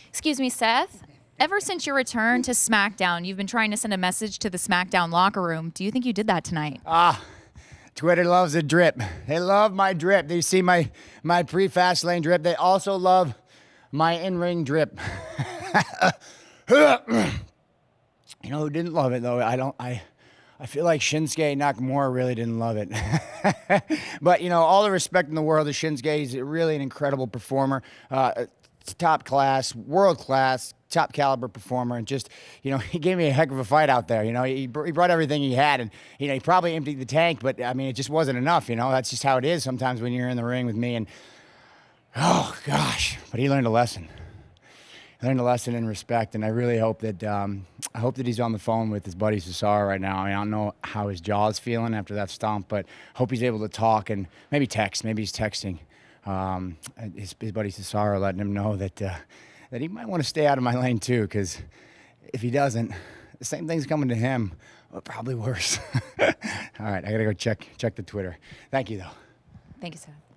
Excuse me, Seth. Ever since your return to SmackDown, you've been trying to send a message to the SmackDown locker room. Do you think you did that tonight? Twitter loves a drip. They love my drip. They see my pre-Fastlane drip. They also love my in-ring drip. You know who didn't love it though? I feel like Shinsuke Nakamura really didn't love it. But, you know, all the respect in the world to Shinsuke. He's really an incredible performer. Top class, world class, top caliber performer. And just, you know, he gave me a heck of a fight out there. You know, he brought everything he had. And, you know, he probably emptied the tank. But, I mean, it just wasn't enough, you know. That's just how it is sometimes when you're in the ring with me. And, oh, gosh. But he learned a lesson. He learned a lesson in respect, and I really hope that he's on the phone with his buddy Cesaro right now. I mean, I don't know how his jaw is feeling after that stomp, but hope he's able to talk and maybe text. Maybe he's texting his buddy Cesaro, letting him know that that he might want to stay out of my lane too, because if he doesn't, the same thing's coming to him, but probably worse. All right, I gotta go check the Twitter. Thank you though. Thank you, Seth.